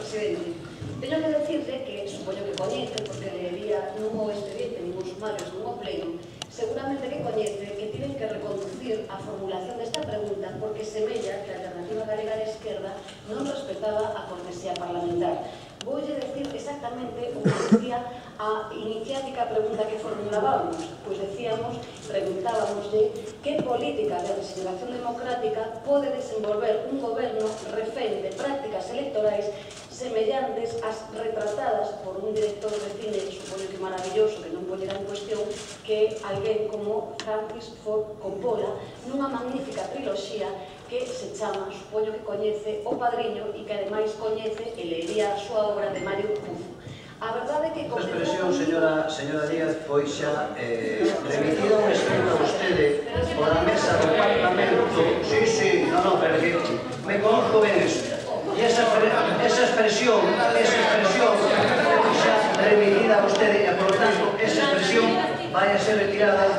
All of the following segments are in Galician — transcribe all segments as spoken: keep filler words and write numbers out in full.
presidente. Teño que decirle que, supoño que coñece, porque leería non o expediente, nin os sumarios, non o pleno, seguramente que coñece que tienen que reconducir a formulación desta pregunta porque semella que a Alternativa Galega de Esquerda non respetaba a cortesía parlamentar. Voulle decir exactamente o que decía a iniciática pregunta que formulábamos, pois decíamos, preguntábamoslle que política de regeneración democrática pode desenvolver un goberno refén de prácticas electorais semellantes ás retratadas por un director de cine, supoño que maravilloso, que non poñera en cuestión, que alguén como Francis Ford Coppola, nunha magnífica triloxía que se chama, supoño que coñece, O Padriño, e que ademais coñece e leería a súa obra de Mario Puzo. A verdade é que... A expresión, señora Díaz, foi xa remitida un escrito a vostede por a mesa do Parlamento. Sí, sí, non, non, pero que me conozco ben isto. E esa expresión, esa expresión xa remitida a vostede, e por tanto, esa expresión vai a ser retirada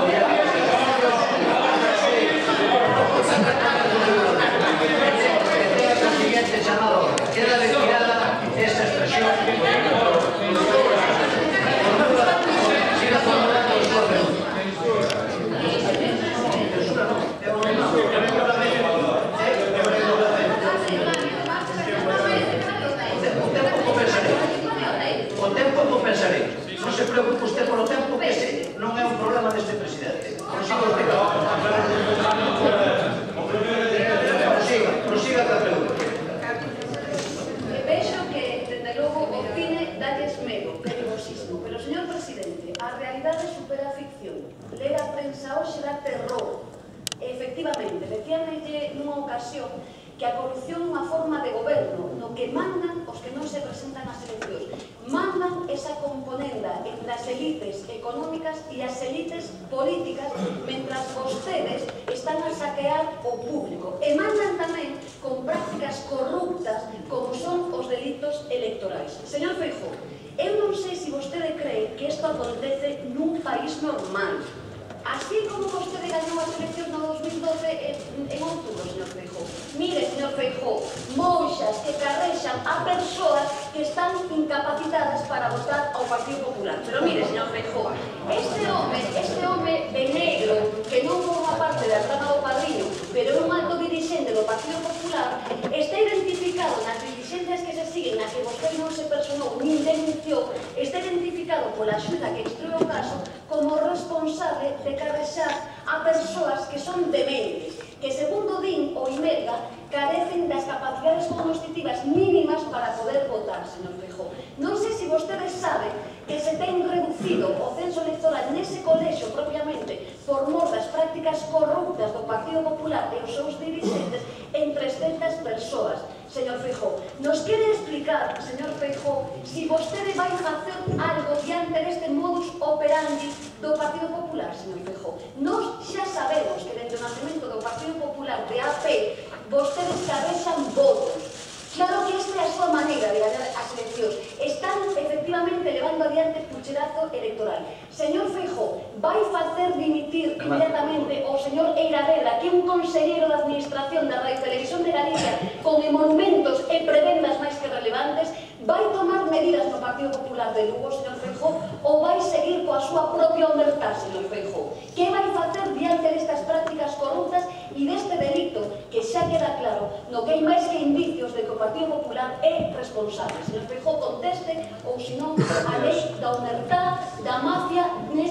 chamado, queda retirada esta expresión. Siga formulando a súa pregunta. O tempo compensarei. Non se preocupe usted polo tempo, que ese non é un problema deste presidente. Prosiga usted. Prosiga, prosiga a pregunta. Pero, señor presidente, a realidade supera a ficción. Ler a prensa hoxe dá terror. Efectivamente, decíanelle nunha ocasión que a corrupción é unha forma de goberno no que mandan os que non se presentan ás eleccións. Mandan esa componenda entre as elites económicas e as elites políticas, mentras vostedes están a saquear o público. E mandan tamén con prácticas corruptas como son os delitos electorais. Señor Feijóo, eu non sei se vostede cree que isto acontece nun país normal. Así como vostede gañou as eleccións no dos mil doce en outubro, señor Feijóo. Mire, señor Feijóo, moixas que carrexan a persoas que están incapacitadas para votar ao Partido Popular. Pero mire, señor Feijóo, este home, este home de negro, que non forma parte da trama do Padriño, pero é un alto dirixente do Partido Popular, está identificado nas diligencias que se siguen, na que vostede non se personou nin denunciou, está identificado pola xuda que instrue o caso como responsable de carrexar a persoas que son dementes, que segundo din o IMERGA carecen das capacidades cognitivas mínimas para poder votar, señor Feijóo. Non sei se vostede sabe que se ten reducido o censo electoral nese colexio propiamente por mor das prácticas corruptas do Partido Popular e os seus dirigentes en trescentas persoas. Señor Feijóo, nos quere explicar, señor Feijóo, si vostede vai facer algo diante deste modus operandi do Partido Popular, señor Feijóo. Nos xa sabemos que dentro do nacemento do Partido Popular de A P vostedes cabezan votos. Claro que esta é a súa maneira de ganar as eleccións. Están, efectivamente, levando adiante pucherazo electoral. Señor Feijóo, vai facer dimitir inmediatamente o señor Eiradela, que é un conselleiro de administración da Radio Televisión de Galicia, con monumentos e prebendas máis que relevantes? Vai tomar medidas no Partido Popular de Lugo, señor Feijóo, ou vai seguir coa súa propia omertá, señor Feijóo? Que vai facer diante destas prácticas corruptas e deste delito que xa queda claro no que hai máis que indicios de que o Partido Popular é responsable? Señor Feijóo, conteste, ou senón a lei da omertá, da mafia